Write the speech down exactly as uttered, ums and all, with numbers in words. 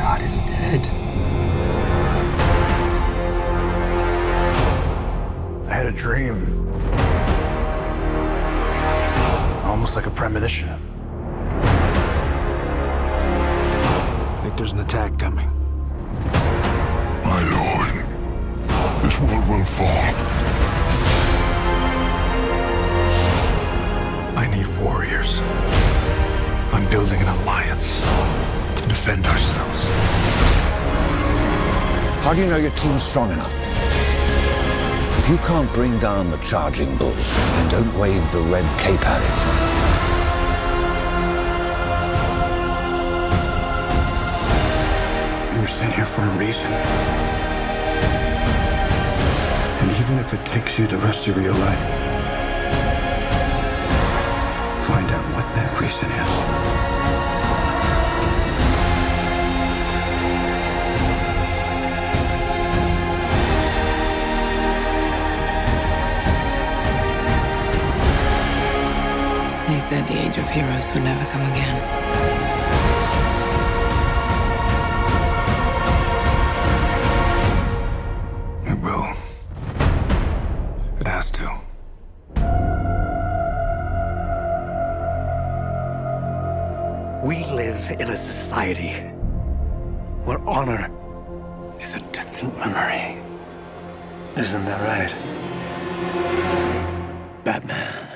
God is dead. I had a dream. Almost like a premonition. I think there's an attack coming. My lord, this world will fall. I need warriors. I'm building an alliance to defend ourselves. How do you know your team's strong enough? If you can't bring down the charging bull, then don't wave the red cape at it. You were sent here for a reason. And even if it takes you the rest of your life, find out what that reason is. He said the age of heroes would never come again. It will. It has to. We live in a society where honor is a distant memory. Isn't that right, Batman?